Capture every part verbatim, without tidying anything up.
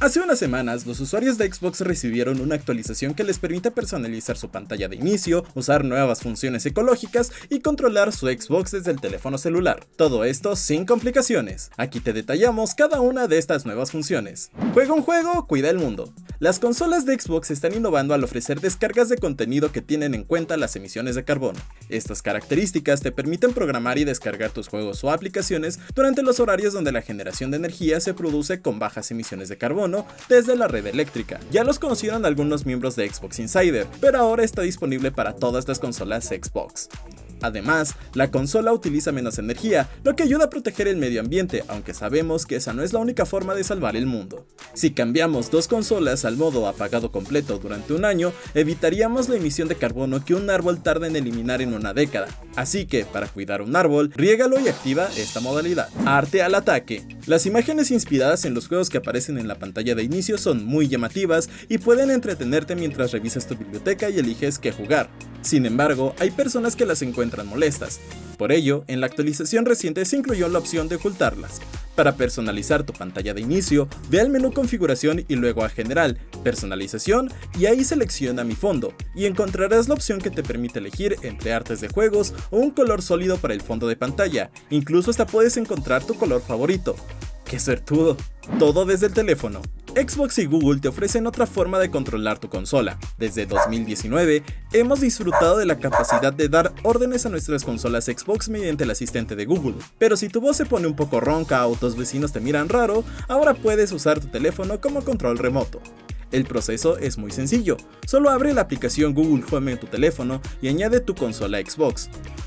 Hace unas semanas, los usuarios de Xbox recibieron una actualización que les permite personalizar su pantalla de inicio, usar nuevas funciones ecológicas y controlar su Xbox desde el teléfono celular. Todo esto sin complicaciones. Aquí te detallamos cada una de estas nuevas funciones. Juega un juego, cuida el mundo. Las consolas de Xbox están innovando al ofrecer descargas de contenido que tienen en cuenta las emisiones de carbono. Estas características te permiten programar y descargar tus juegos o aplicaciones durante los horarios donde la generación de energía se produce con bajas emisiones de carbono desde la red eléctrica. Ya los conocieron algunos miembros de Xbox Insider, pero ahora está disponible para todas las consolas Xbox. Además, la consola utiliza menos energía, lo que ayuda a proteger el medio ambiente, aunque sabemos que esa no es la única forma de salvar el mundo. Si cambiamos dos consolas al modo apagado completo durante un año, evitaríamos la emisión de carbono que un árbol tarda en eliminar en una década. Así que, para cuidar un árbol, riégalo y activa esta modalidad. Arte al ataque. Las imágenes inspiradas en los juegos que aparecen en la pantalla de inicio son muy llamativas y pueden entretenerte mientras revisas tu biblioteca y eliges qué jugar. Sin embargo, hay personas que las encuentran molestas. Por ello, en la actualización reciente se incluyó la opción de ocultarlas. Para personalizar tu pantalla de inicio, ve al menú Configuración y luego a General, Personalización, y ahí selecciona Mi fondo, y encontrarás la opción que te permite elegir entre artes de juegos o un color sólido para el fondo de pantalla. Incluso hasta puedes encontrar tu color favorito. ¡Qué suertudo! Todo desde el teléfono. Xbox y Google te ofrecen otra forma de controlar tu consola. Desde dos mil diecinueve, hemos disfrutado de la capacidad de dar órdenes a nuestras consolas Xbox mediante el asistente de Google. Pero si tu voz se pone un poco ronca o tus vecinos te miran raro, ahora puedes usar tu teléfono como control remoto. El proceso es muy sencillo. Solo abre la aplicación Google Home en tu teléfono y añade tu consola Xbox.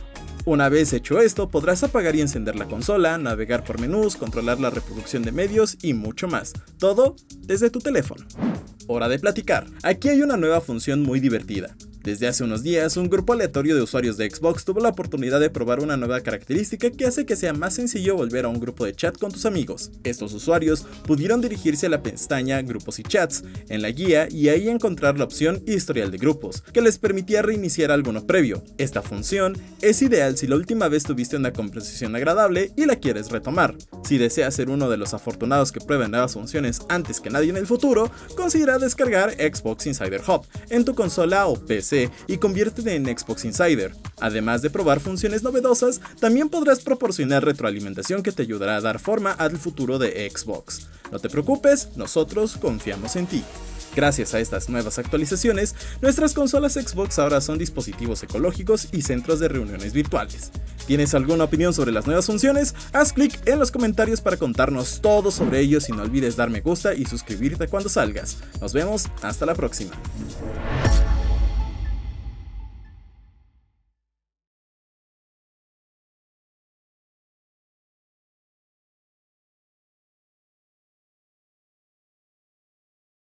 Una vez hecho esto, podrás apagar y encender la consola, navegar por menús, controlar la reproducción de medios y mucho más. Todo desde tu teléfono. Hora de platicar. Aquí hay una nueva función muy divertida. Desde hace unos días, un grupo aleatorio de usuarios de Xbox tuvo la oportunidad de probar una nueva característica que hace que sea más sencillo volver a un grupo de chat con tus amigos. Estos usuarios pudieron dirigirse a la pestaña Grupos y Chats en la guía y ahí encontrar la opción Historial de grupos, que les permitía reiniciar alguno previo. Esta función es ideal si la última vez tuviste una conversación agradable y la quieres retomar. Si deseas ser uno de los afortunados que prueben nuevas funciones antes que nadie en el futuro, considera descargar Xbox Insider Hub en tu consola o P C y conviértete en Xbox Insider. Además de probar funciones novedosas, también podrás proporcionar retroalimentación que te ayudará a dar forma al futuro de Xbox. No te preocupes, nosotros confiamos en ti. Gracias a estas nuevas actualizaciones, nuestras consolas Xbox ahora son dispositivos ecológicos y centros de reuniones virtuales. ¿Tienes alguna opinión sobre las nuevas funciones? Haz clic en los comentarios para contarnos todo sobre ellos y no olvides dar me gusta y suscribirte cuando salgas. Nos vemos, hasta la próxima.